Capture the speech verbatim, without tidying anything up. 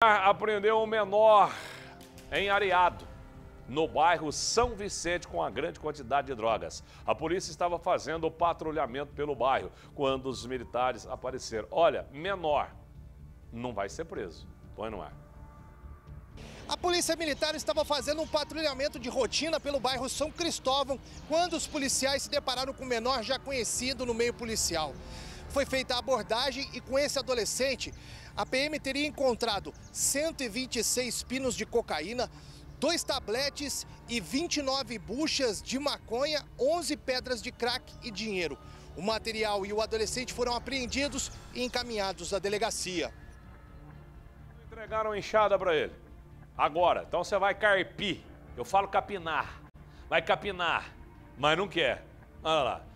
Apreendeu um menor em Areado, no bairro São Vicente, com uma grande quantidade de drogas. A polícia estava fazendo o patrulhamento pelo bairro quando os militares apareceram. Olha, menor não vai ser preso. Põe no ar. A polícia militar estava fazendo um patrulhamento de rotina pelo bairro São Cristóvão quando os policiais se depararam com um menor já conhecido no meio policial. Foi feita a abordagem e com esse adolescente, a P M teria encontrado cento e vinte e seis pinos de cocaína, dois tabletes e vinte e nove buchas de maconha, onze pedras de crack e dinheiro. O material e o adolescente foram apreendidos e encaminhados à delegacia. Entregaram enxada para ele. Agora, então você vai carpir. Eu falo capinar. Vai capinar, mas não quer. Olha lá.